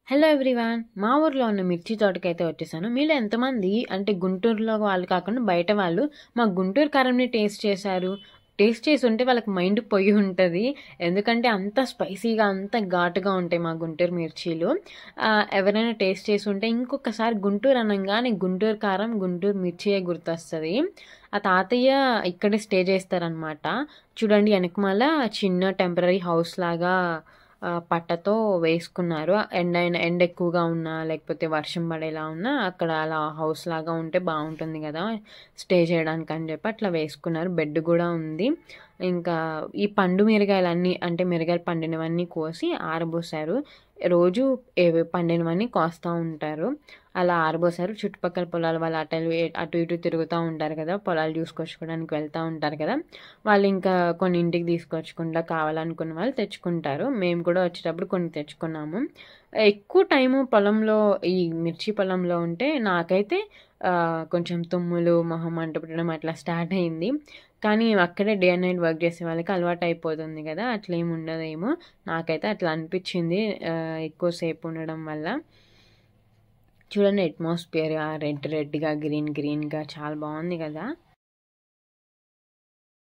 Hello everyone, మా ఊర్లో ఉన్న మిర్చి తోటకైతే వచ్చేసాను. మీలో ఎంతమంది అంటే గుంటూరులో వాళ్ళు కాకుండా బయట వాళ్ళు మా గుంటూరు కారంని టేస్ట్ చేశారు? టేస్ట్ చేసి ఉంటే వాళ్ళకి మైండ్ పోయి ఉంటుంది. ఎందుకంటే అంత స్పైసీగా అంత ఘాటుగా ఉంటాయి మా గుంటూరు మిర్చీలు. ఎవరైనా టేస్ట్ చేసి ఉంటే ఇంకొకసారి గుంటూరు అనగానే గుంటూరు కారం గుంటూరు మిర్చియే గుర్తొస్తుంది. ఆ తాతయ్య ఇక్కడే స్టే చేస్తారనమాట. చూడండి వెనకమాల చిన్న టెంపరీ హౌస్ లాగా పట్టతో వేసుకున్నారు. ఎండ ఎక్కువగా ఉన్నా లేకపోతే వర్షం పడేలా ఉన్నా అక్కడ అలా హౌస్ లాగా ఉంటే బాగుంటుంది కదా స్టే చేయడానికి అని చెప్పి అట్లా వేసుకున్నారు. బెడ్ కూడా ఉంది. ఇంకా ఈ పండు మిరగాయలన్నీ అంటే మిరగాయలు పండినవన్నీ కోసి ఆరబోసారు. రోజు పండినవన్నీ కోస్తూ ఉంటారు. అలా ఆరబోసారు. చుట్టుపక్కల పొలాల వాళ్ళు అటు ఇటు తిరుగుతూ ఉంటారు కదా, పొలాలు చూసుకొచ్చుకోవడానికి వెళ్తూ ఉంటారు కదా, వాళ్ళు ఇంకా కొన్ని ఇంటికి తీసుకొచ్చుకుంటా కావాలనుకున్న వాళ్ళు తెచ్చుకుంటారు. మేము కూడా వచ్చేటప్పుడు కొన్ని తెచ్చుకున్నాము. ఎక్కువ టైము పొలంలో ఈ మిర్చి పొలంలో ఉంటే నాకైతే కొంచెం తుమ్ములు మొహం అంట పెట్టడం అట్లా స్టార్ట్ అయింది. కానీ అక్కడే డే అండ్ నైట్ వర్క్ చేసే వాళ్ళకి అలవాటు అయిపోతుంది కదా, అట్లా ఏమి ఉండదేమో. నాకైతే అట్లా అనిపించింది ఎక్కువసేపు ఉండడం వల్ల. చూడండి అట్మాస్ఫియర్ రెడ్గా గ్రీన్గా చాలా బాగుంది కదా.